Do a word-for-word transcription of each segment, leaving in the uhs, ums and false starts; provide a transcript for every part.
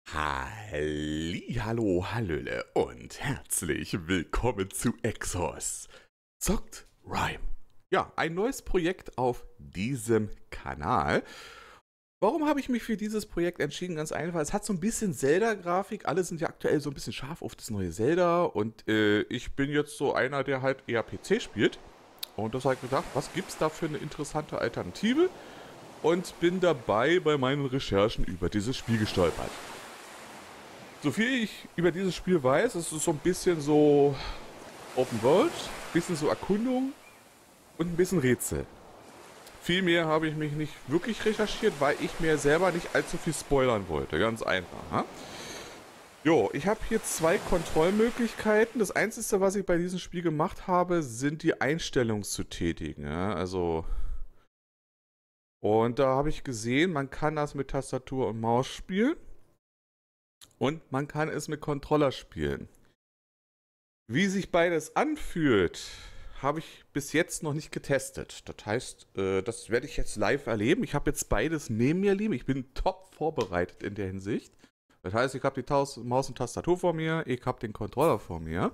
Halli, hallo, hallöle und herzlich willkommen zu Exos. Zockt Rhyme. Ja, ein neues Projekt auf diesem Kanal. Warum habe ich mich für dieses Projekt entschieden? Ganz einfach, es hat so ein bisschen Zelda-Grafik. Alle sind ja aktuell so ein bisschen scharf auf das neue Zelda. Und äh, ich bin jetzt so einer, der halt eher P C spielt. Und das habe ich gedacht, was gibt's da für eine interessante Alternative? Und bin dabei bei meinen Recherchen über dieses Spiel gestolpert. So viel ich über dieses Spiel weiß, es ist so ein bisschen so Open World, ein bisschen so Erkundung und ein bisschen Rätsel. Viel mehr habe ich mich nicht wirklich recherchiert, weil ich mir selber nicht allzu viel spoilern wollte. Ganz einfach. Ha? Jo, ich habe hier zwei Kontrollmöglichkeiten. Das Einzige, was ich bei diesem Spiel gemacht habe, sind die Einstellungen zu tätigen. Ja? Also, und da habe ich gesehen, man kann das mit Tastatur und Maus spielen. Und man kann es mit Controller spielen. Wie sich beides anfühlt, habe ich bis jetzt noch nicht getestet. Das heißt, äh, das werde ich jetzt live erleben. Ich habe jetzt beides neben mir liegen. Ich bin top vorbereitet in der Hinsicht. Das heißt, ich habe die Taus Maus und Tastatur vor mir, ich habe den Controller vor mir.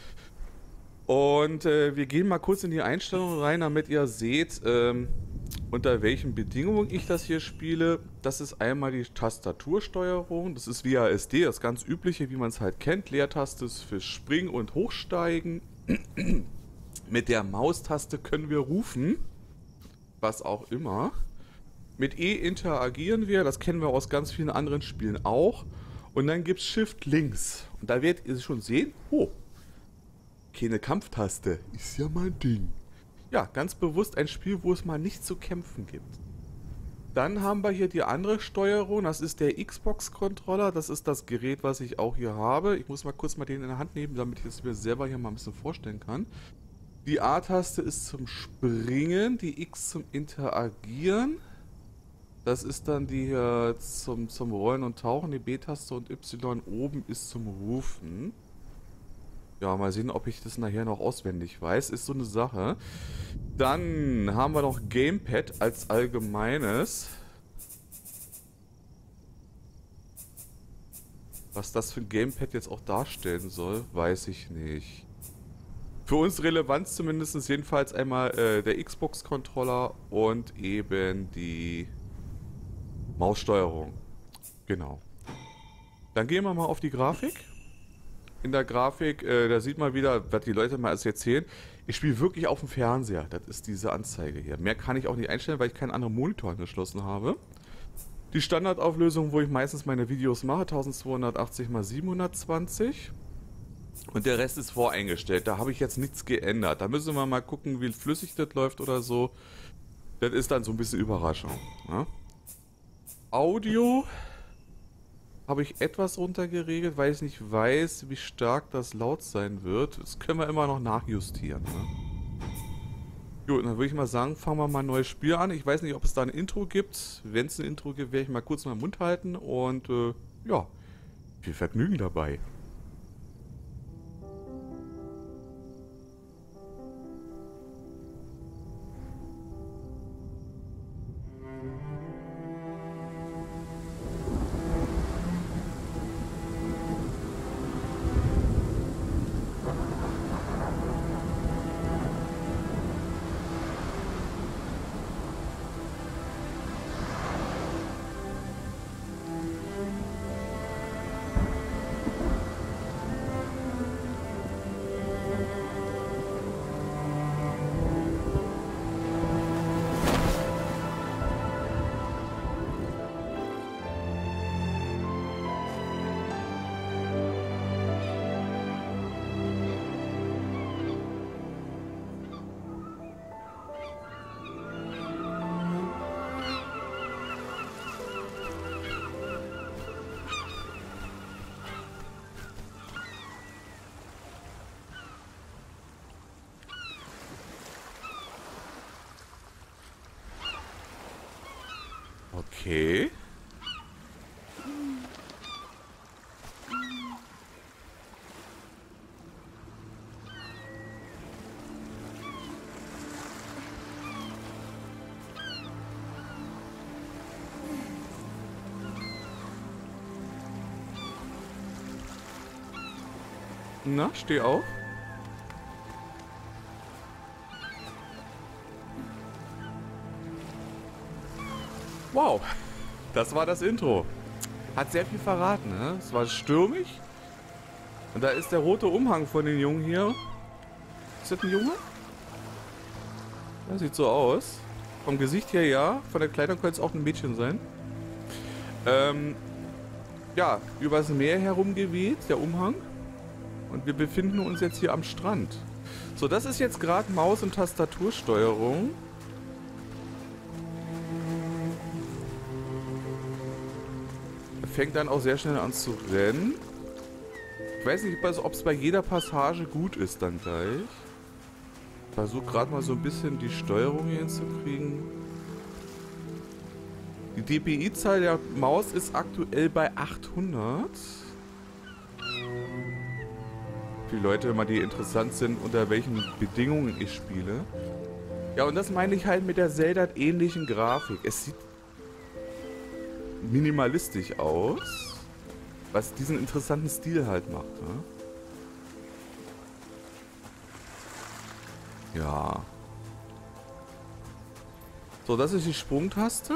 Und äh, wir gehen mal kurz in die Einstellungen rein, damit ihr seht, ähm, unter welchen Bedingungen ich das hier spiele. Das ist einmal die Tastatursteuerung. Das ist W A S D, das ganz übliche, wie man es halt kennt. Leertaste ist für Springen und Hochsteigen. Mit der Maustaste können wir rufen. Was auch immer. Mit E interagieren wir. Das kennen wir aus ganz vielen anderen Spielen auch. Und dann gibt es Shift links. Und da werdet ihr schon sehen. Oh, keine Kampftaste. Ist ja mein Ding. Ja, ganz bewusst ein Spiel, wo es mal nicht zu kämpfen gibt. Dann haben wir hier die andere Steuerung. Das ist der Xbox-Controller. Das ist das Gerät, was ich auch hier habe. Ich muss mal kurz mal den in der Hand nehmen, damit ich es mir selber hier mal ein bisschen vorstellen kann. Die A-Taste ist zum Springen, die X zum Interagieren. Das ist dann die hier zum, zum Rollen und Tauchen. Die B-Taste und Y oben ist zum Rufen. Ja, mal sehen, ob ich das nachher noch auswendig weiß. Ist so eine Sache. Dann haben wir noch Gamepad als allgemeines. Was das für ein Gamepad jetzt auch darstellen soll, weiß ich nicht. Für uns relevant zumindest jedenfalls einmal äh, der Xbox-Controller und eben die Maussteuerung. Genau. Dann gehen wir mal auf die Grafik. In der Grafik, äh, da sieht man wieder, was die Leute mal alles erzählen. Ich spiele wirklich auf dem Fernseher. Das ist diese Anzeige hier. Mehr kann ich auch nicht einstellen, weil ich keinen anderen Monitor angeschlossen habe. Die Standardauflösung, wo ich meistens meine Videos mache, zwölfhundertachtzig mal siebenhundertzwanzig. Und der Rest ist voreingestellt. Da habe ich jetzt nichts geändert. Da müssen wir mal gucken, wie flüssig das läuft oder so. Das ist dann so ein bisschen Überraschung. Ja? Audio habe ich etwas runtergeregelt, weil ich nicht weiß, wie stark das laut sein wird. Das können wir immer noch nachjustieren. Ne? Gut, dann würde ich mal sagen, fangen wir mal ein neues Spiel an. Ich weiß nicht, ob es da ein Intro gibt. Wenn es ein Intro gibt, werde ich mal kurz meinen Mund halten. Und äh, ja, viel Vergnügen dabei. Okay. Na, steh auf. Wow, das war das Intro. Hat sehr viel verraten, ne? Es war stürmig. Und da ist der rote Umhang von den Jungen hier. Ist das ein Junge? Das sieht so aus. Vom Gesicht her ja. Von der Kleidung könnte es auch ein Mädchen sein. Ähm, ja, übers Meer herum geweht, der Umhang. Und wir befinden uns jetzt hier am Strand. So, das ist jetzt gerade Maus- und Tastatursteuerung. Er fängt dann auch sehr schnell an zu rennen. Ich weiß nicht, ob es bei jeder Passage gut ist dann gleich. Ich versuche gerade mal so ein bisschen die Steuerung hier hinzukriegen. Die D P I-Zahl der Maus ist aktuell bei achthundert. Für die Leute, mal die interessant sind, unter welchen Bedingungen ich spiele. Ja, und das meine ich halt mit der Zelda-ähnlichen Grafik. Es sieht minimalistisch aus, was diesen interessanten Stil halt macht. Ne? Ja. So, das ist die Sprungtaste.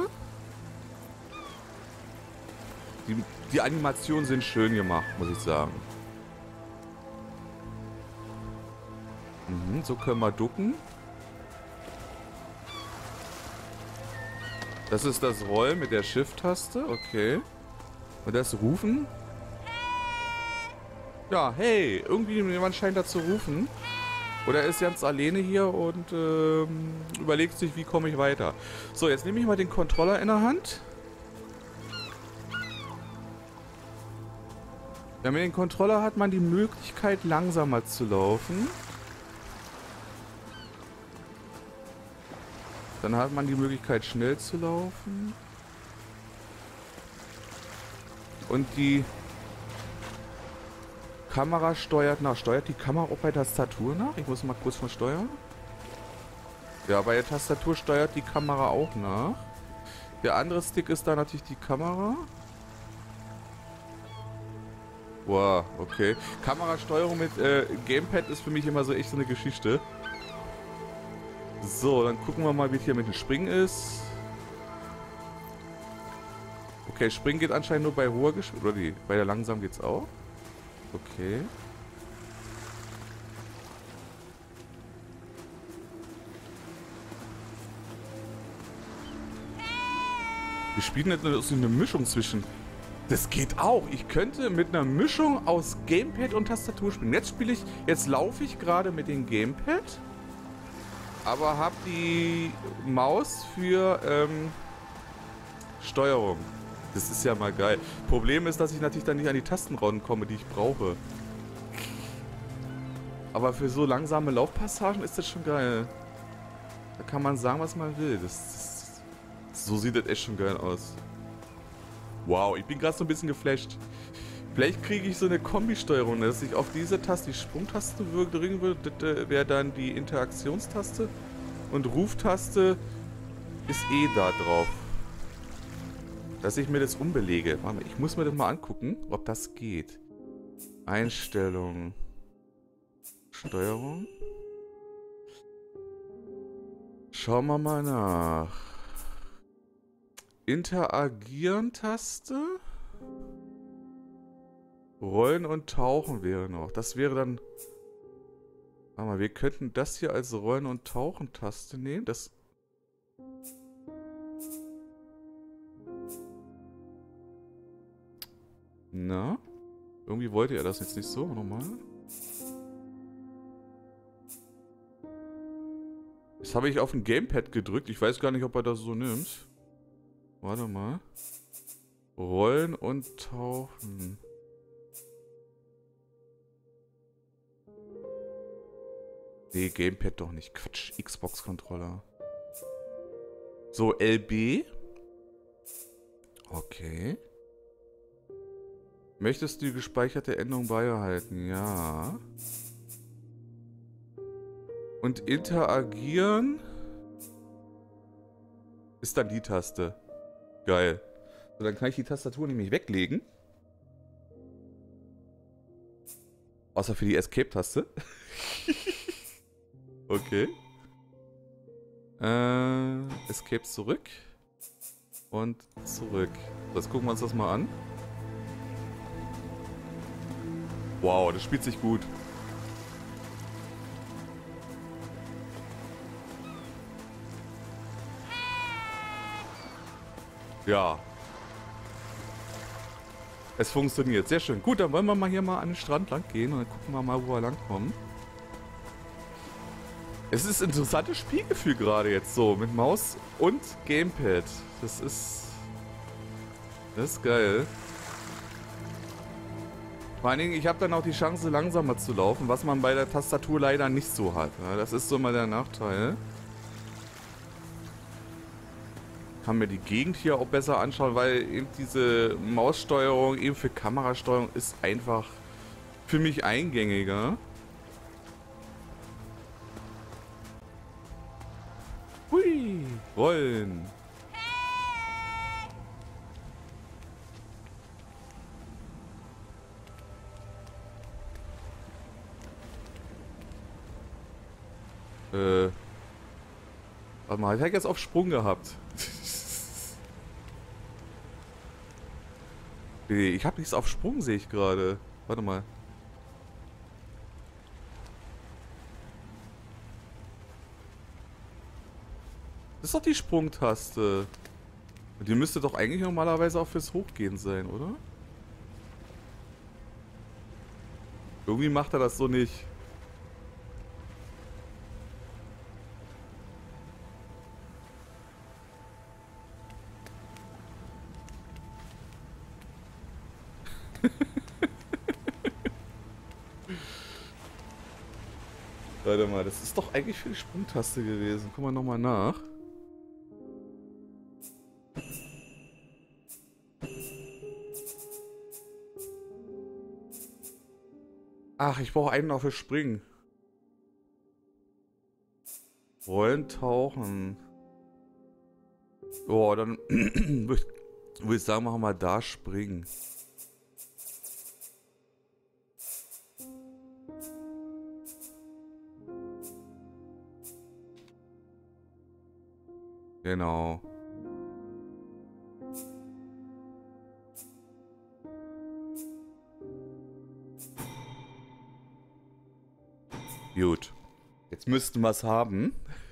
Die, die Animationen sind schön gemacht, muss ich sagen. Mhm, so können wir ducken. Das ist das Rollen mit der Shift-Taste, okay. Und das Rufen. Ja, hey, irgendwie jemand scheint da zu rufen. Oder er ist ganz alleine hier und ähm, überlegt sich, wie komme ich weiter. So, jetzt nehme ich mal den Controller in der Hand. Wenn man den Controller hat, man die Möglichkeit, langsamer zu laufen. Dann hat man die Möglichkeit, schnell zu laufen. Und die Kamera steuert nach. Steuert die Kamera auch bei Tastatur nach? Ich muss mal kurz mal steuern. Ja, bei der Tastatur steuert die Kamera auch nach. Der andere Stick ist da natürlich die Kamera. Wow, okay. Kamerasteuerung mit äh, Gamepad ist für mich immer so echt so eine Geschichte. So, dann gucken wir mal, wie es hier mit dem Springen ist. Okay, Springen geht anscheinend nur bei hoher Geschwindigkeit. Oder die, bei der langsam geht's auch. Okay. Wir spielen jetzt eine Mischung zwischen... Das geht auch. Ich könnte mit einer Mischung aus Gamepad und Tastatur spielen. Jetzt spiele ich... Jetzt laufe ich gerade mit dem Gamepad. Aber habe die Maus für ähm, Steuerung. Das ist ja mal geil. Problem ist, dass ich natürlich dann nicht an die Tasten rankomme, die ich brauche. Aber für so langsame Laufpassagen ist das schon geil. Da kann man sagen, was man will. Das, das, so sieht das echt schon geil aus. Wow, ich bin gerade so ein bisschen geflasht. Vielleicht kriege ich so eine Kombi-Steuerung, dass ich auf diese Taste, die Sprungtaste drücken würde. Das wäre dann die Interaktionstaste. Und Ruftaste ist eh da drauf. Dass ich mir das umbelege. Warte mal, ich muss mir das mal angucken, ob das geht. Einstellung. Steuerung. Schauen wir mal nach. Interagieren-Taste. Rollen und Tauchen wäre noch. Das wäre dann... Warte mal, wir könnten das hier als Rollen- und Tauchen-Taste nehmen. Das... Na? Irgendwie wollte er das jetzt nicht so. Nochmal. Das habe ich auf dem Gamepad gedrückt. Ich weiß gar nicht, ob er das so nimmt. Warte mal. Rollen und Tauchen. Nee, Gamepad doch nicht. Quatsch. Xbox-Controller. So, L B. Okay. Möchtest du die gespeicherte Änderung beibehalten? Ja. Und interagieren ist dann die Taste. Geil. So, dann kann ich die Tastatur nämlich weglegen. Außer für die Escape-Taste. Okay. Äh, Escape zurück. Und zurück. Jetzt gucken wir uns das mal an. Wow, das spielt sich gut. Ja. Es funktioniert. Sehr schön. Gut, dann wollen wir mal hier mal an den Strand lang gehen und dann gucken wir mal, wo wir lang kommen. Es ist ein interessantes Spielgefühl gerade jetzt so, mit Maus und Gamepad. Das ist... Das ist geil. Vor allen Dingen, ich habe dann auch die Chance, langsamer zu laufen, was man bei der Tastatur leider nicht so hat. Das ist so mal der Nachteil. Kann mir die Gegend hier auch besser anschauen, weil eben diese Maussteuerung eben für Kamerasteuerung ist einfach für mich eingängiger. Hui, rollen. Äh. Warte mal, ich hätte jetzt auf Sprung gehabt. Nee, ich habe nichts auf Sprung, sehe ich gerade. Warte mal. Das ist doch die Sprungtaste. Und die müsste doch eigentlich normalerweise auch fürs Hochgehen sein, oder? Irgendwie macht er das so nicht. Warte mal, das ist doch eigentlich für die Sprungtaste gewesen. Guck mal nochmal nach. Ach, ich brauche einen noch für Springen. Rollen, tauchen. Boah, dann würde ich, würd ich sagen, machen wir mal da springen. Genau. Gut. Jetzt müssten wir es haben.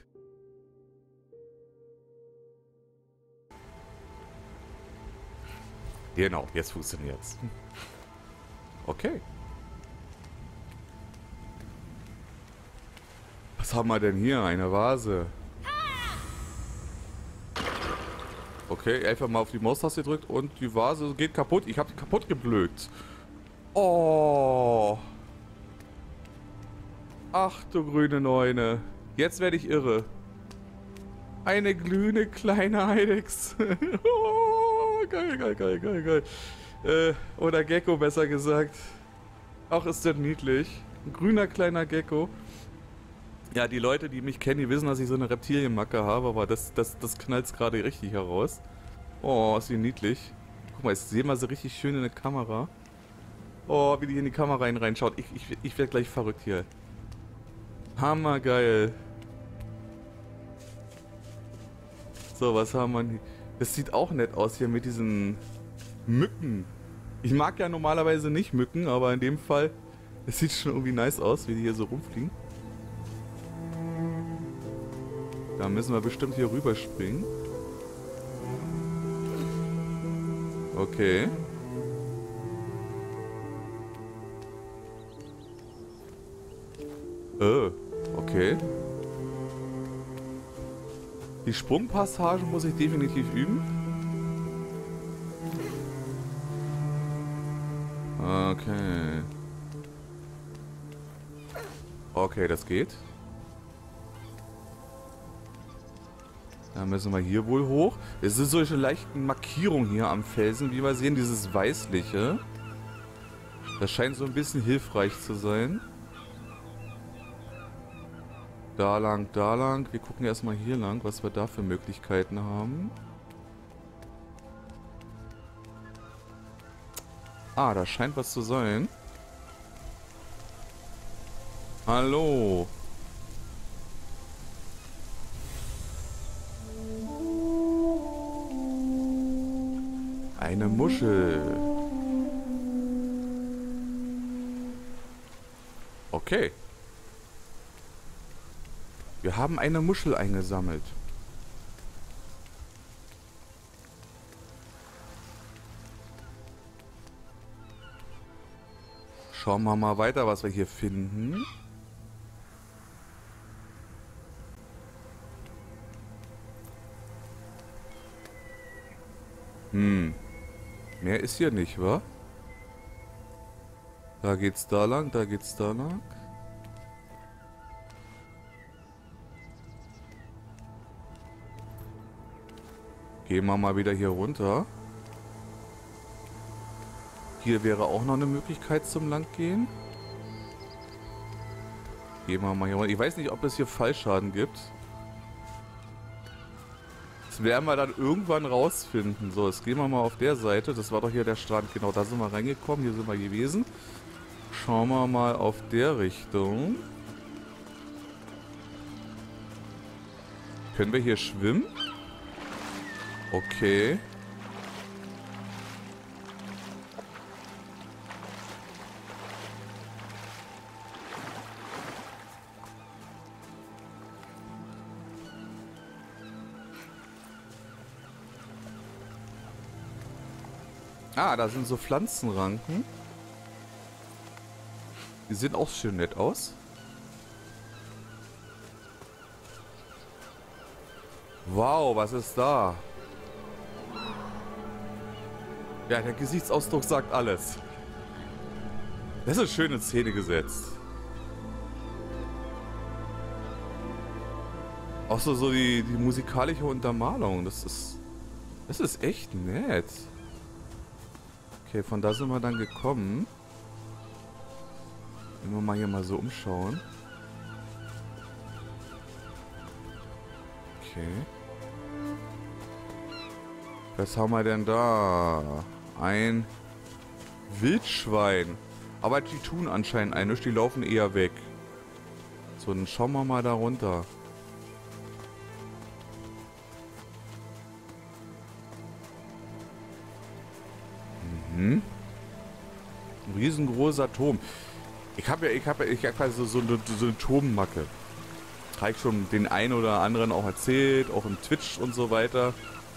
Genau, jetzt funktioniert's. Okay. Was haben wir denn hier? Eine Vase. Okay, einfach mal auf die Maustaste gedrückt und die Vase geht kaputt. Ich habe die kaputt geblökt. Oh. Ach du grüne Neune. Jetzt werde ich irre. Eine glühende kleine Heidex. Oh, geil, geil, geil, geil, geil. Äh, oder Gecko besser gesagt. Ach, ist das niedlich. Ein grüner kleiner Gecko. Ja, die Leute, die mich kennen, die wissen, dass ich so eine Reptilienmacke habe, aber das, das, das knallt gerade richtig heraus. Oh, ist die niedlich. Guck mal, jetzt sehen wir sie richtig schön in der Kamera. Oh, wie die in die Kamera rein reinschaut. Ich, ich, ich werde gleich verrückt hier. Hammergeil. So, was haben wir hier? Das sieht auch nett aus hier mit diesen Mücken. Ich mag ja normalerweise nicht Mücken, aber in dem Fall, es sieht schon irgendwie nice aus, wie die hier so rumfliegen. Da müssen wir bestimmt hier rüberspringen. Okay. Äh, okay. Die Sprungpassagen muss ich definitiv üben. Okay. Okay, das geht. Dann müssen wir hier wohl hoch. Es sind solche leichten Markierungen hier am Felsen, wie wir sehen, dieses Weißliche. Das scheint so ein bisschen hilfreich zu sein. Da lang, da lang. Wir gucken erstmal hier lang, was wir da für Möglichkeiten haben. Ah, da scheint was zu sein. Hallo. Eine Muschel. Okay. Wir haben eine Muschel eingesammelt. Schauen wir mal weiter, was wir hier finden. Hm. Mehr ist hier nicht, wa? Da geht's da lang, da geht's da lang. Gehen wir mal wieder hier runter. Hier wäre auch noch eine Möglichkeit zum Langgehen. Gehen wir mal hier runter. Ich weiß nicht, ob es hier Fallschaden gibt. Das werden wir dann irgendwann rausfinden. So, jetzt gehen wir mal auf der Seite. Das war doch hier der Strand. Genau, da sind wir reingekommen. Hier sind wir gewesen. Schauen wir mal auf der Richtung. Können wir hier schwimmen? Okay. Ah, da sind so Pflanzenranken. Die sehen auch schön nett aus. Wow, was ist da? Ja, der Gesichtsausdruck sagt alles. Das ist schön in Szene gesetzt. Auch so, so die, die musikalische Untermalung. Das ist... Das ist echt nett. Okay, von da sind wir dann gekommen. Wenn wir mal hier mal so umschauen. Okay. Was haben wir denn da? Ein Wildschwein. Aber die tun anscheinend ein, die laufen eher weg. So, dann schauen wir mal da runter. Mhm. Ein riesengroßer Turm. Ich habe ja, ich habe ja, ich habe also so eine, so eine Turmmacke. Habe ich schon den einen oder anderen auch erzählt, auch im Twitch und so weiter.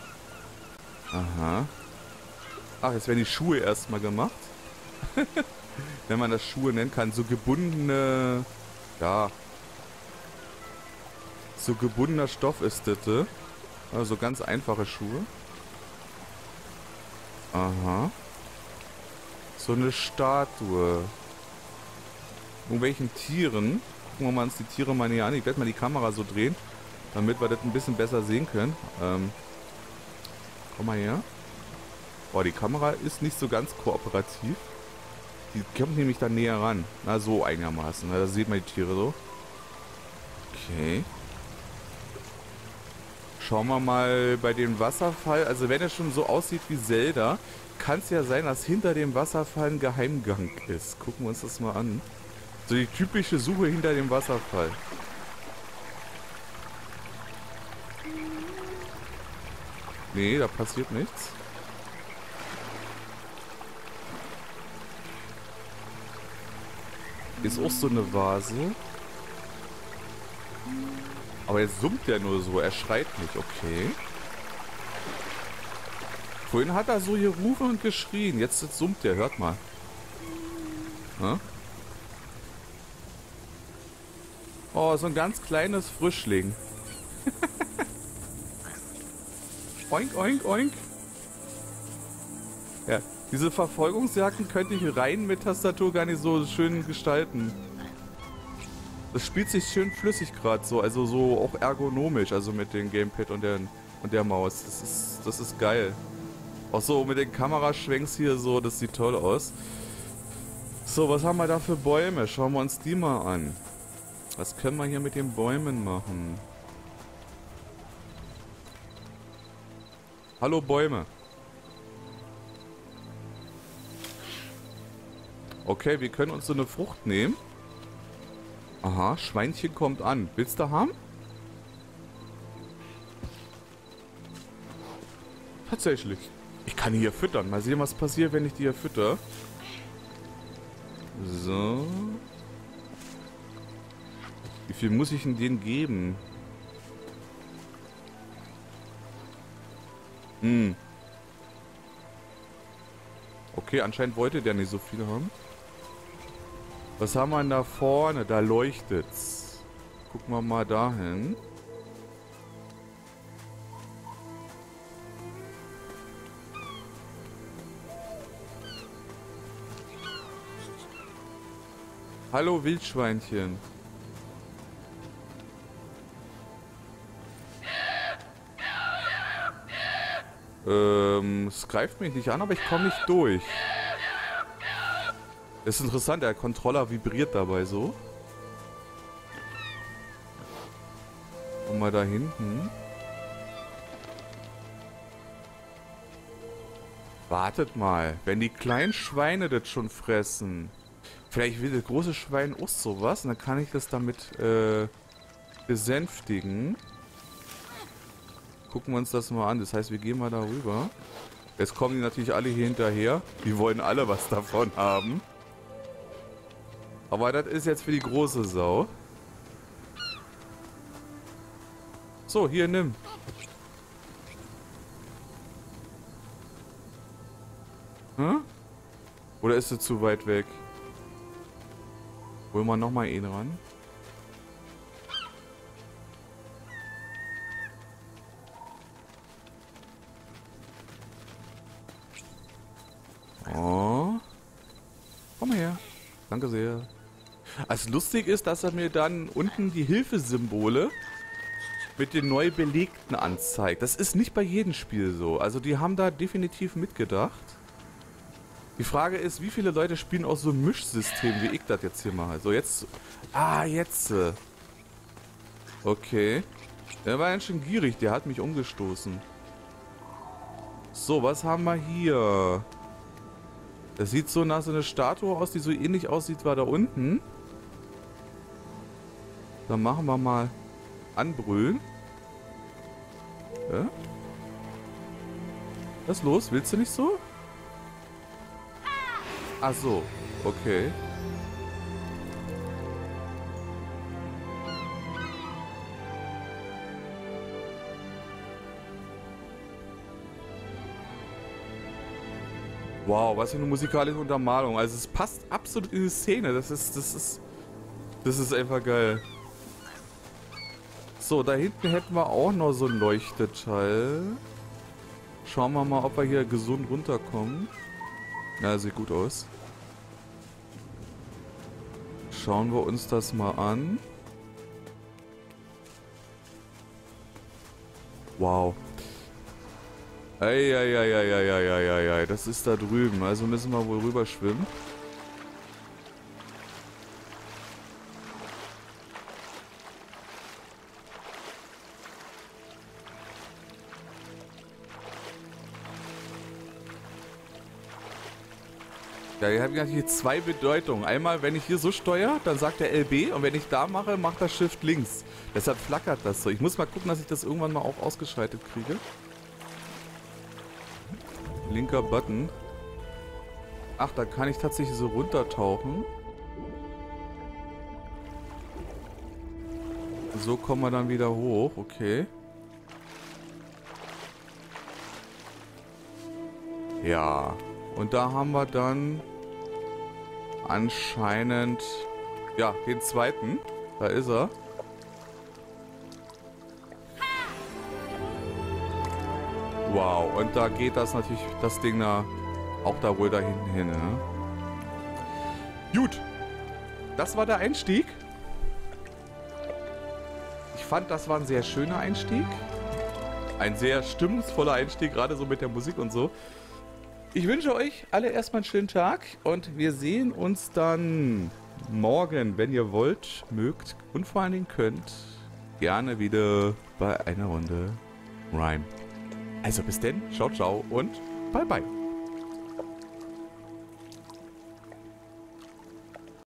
Aha. Ach, jetzt werden die Schuhe erstmal gemacht. Wenn man das Schuhe nennen kann. So gebundene... Ja. So gebundener Stoff ist das. Also ganz einfache Schuhe. Aha. So eine Statue. Irgendwelchen Tieren. Gucken wir mal uns die Tiere mal näher an. Ich werde mal die Kamera so drehen, damit wir das ein bisschen besser sehen können. Ähm, komm mal her. Boah, die Kamera ist nicht so ganz kooperativ. Die kommt nämlich dann näher ran. Na, so einigermaßen. Da sieht man die Tiere so. Okay. Schauen wir mal bei dem Wasserfall. Also wenn er schon so aussieht wie Zelda, kann es ja sein, dass hinter dem Wasserfall ein Geheimgang ist. Gucken wir uns das mal an. So die typische Suche hinter dem Wasserfall. Nee, da passiert nichts. Ist auch so eine Vase. Aber jetzt summt der nur so, er schreit nicht, okay. Vorhin hat er so gerufen und geschrien, jetzt, jetzt summt der, hört mal. Hm? Oh, so ein ganz kleines Frischling. Oink, oink, oink. Ja, diese Verfolgungsjagden könnte ich rein mit Tastatur gar nicht so schön gestalten. Das spielt sich schön flüssig gerade so, also so auch ergonomisch, also mit dem Gamepad und der, und der Maus. Das ist, das ist geil. Auch so mit den Kameraschwenks hier so, das sieht toll aus. So, was haben wir da für Bäume? Schauen wir uns die mal an. Was können wir hier mit den Bäumen machen? Hallo Bäume. Okay, wir können uns so eine Frucht nehmen. Aha, Schweinchen kommt an. Willst du haben? Tatsächlich. Ich kann die hier füttern. Mal sehen, was passiert, wenn ich die hier fütter. So. Wie viel muss ich denn denen geben? Hm. Okay, anscheinend wollte der nicht so viel haben. Was haben wir denn da vorne? Da leuchtet's. Gucken wir mal dahin. Hallo Wildschweinchen. Ähm, es greift mich nicht an, aber ich komme nicht durch. Das ist interessant, der Controller vibriert dabei so. Und mal da hinten. Wartet mal, wenn die kleinen Schweine das schon fressen. Vielleicht will das große Schwein auch sowas und dann kann ich das damit äh, besänftigen. Gucken wir uns das mal an. Das heißt, wir gehen mal darüber. Jetzt kommen die natürlich alle hier hinterher. Die wollen alle was davon haben. Aber das ist jetzt für die große Sau. So, hier, nimm. Hm? Oder ist es zu weit weg? Holen wir nochmal ihn ran. Oh. Komm mal her. Danke sehr. Also lustig ist, dass er mir dann unten die Hilfesymbole mit den neu belegten anzeigt. Das ist nicht bei jedem Spiel so. Also die haben da definitiv mitgedacht. Die Frage ist, wie viele Leute spielen auch so ein Mischsystem, wie ich das jetzt hier mache. So, jetzt... Ah, jetzt. Okay. Der war ganz schön gierig, der hat mich umgestoßen. So, was haben wir hier? Das sieht so nach so einer Statue aus, die so ähnlich aussieht wie da unten. Dann machen wir mal anbrüllen. Ja? Was ist los? Willst du nicht so? Ach so, okay. Wow, was für eine musikalische Untermalung. Also es passt absolut in die Szene. Das ist, das ist, das ist einfach geil. So, da hinten hätten wir auch noch so ein Leuchteteil. Schauen wir mal, ob wir hier gesund runterkommen. Ja, sieht gut aus. Schauen wir uns das mal an. Wow. Eieieiei, das ist da drüben. Also müssen wir wohl rüber schwimmen. Ja, hier habe ich natürlich zwei Bedeutungen. Einmal, wenn ich hier so steuere, dann sagt der L B und wenn ich da mache, macht das Shift links. Deshalb flackert das so. Ich muss mal gucken, dass ich das irgendwann mal auch ausgeschaltet kriege. Linker Button. Ach, da kann ich tatsächlich so runtertauchen. So kommen wir dann wieder hoch. Okay. Ja. Und da haben wir dann anscheinend, ja, den zweiten. Da ist er. Wow, und da geht das natürlich, das Ding da, auch da wohl da hinten hin, ne? Gut, das war der Einstieg. Ich fand, das war ein sehr schöner Einstieg. Ein sehr stimmungsvoller Einstieg, gerade so mit der Musik und so. Ich wünsche euch alle erstmal einen schönen Tag und wir sehen uns dann morgen, wenn ihr wollt, mögt und vor allen Dingen könnt, gerne wieder bei einer Runde Rime. Also bis denn, ciao ciao und bye bye.